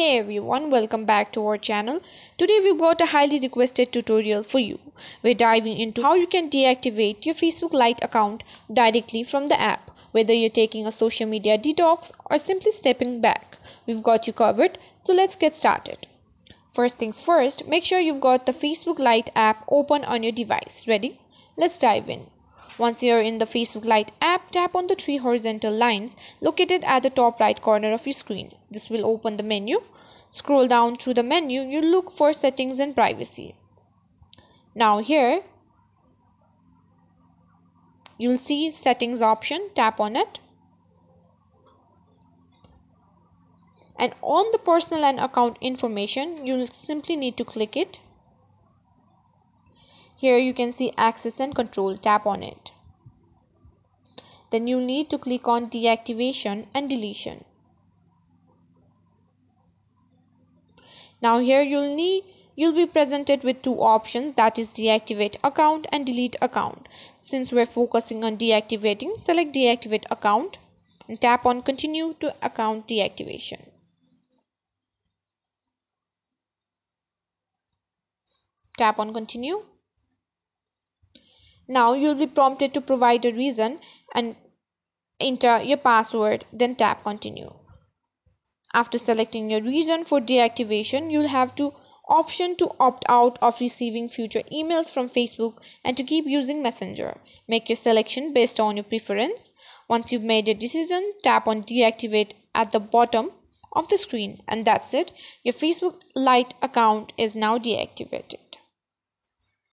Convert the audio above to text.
Hey everyone, welcome back to our channel. Today we've got a highly requested tutorial for you. We're diving into how you can deactivate your Facebook Lite account directly from the app. Whether you're taking a social media detox or simply stepping back, we've got you covered. So let's get started. First things first, make sure you've got the Facebook Lite app open on your device. Ready? Let's dive in. Once you're in the Facebook Lite app, tap on the three horizontal lines located at the top right corner of your screen. This will open the menu. Scroll down through the menu, you look for Settings and Privacy. Now here, you'll see Settings option, tap on it. And on the personal and account information, you'll simply need to click it. Here you can see Access and Control, tap on it. Then you'll need to click on Deactivation and Deletion. Now here you'll be presented with two options, that is Deactivate Account and Delete Account. Since we're focusing on deactivating, select Deactivate Account and tap on Continue to Account Deactivation. Tap on Continue. Now you'll be prompted to provide a reason and enter your password, then tap Continue. After selecting your reason for deactivation, you'll have to option to opt out of receiving future emails from Facebook and to keep using Messenger. Make your selection based on your preference. Once you've made a decision, tap on Deactivate at the bottom of the screen, and that's it. Your Facebook Lite account is now deactivated.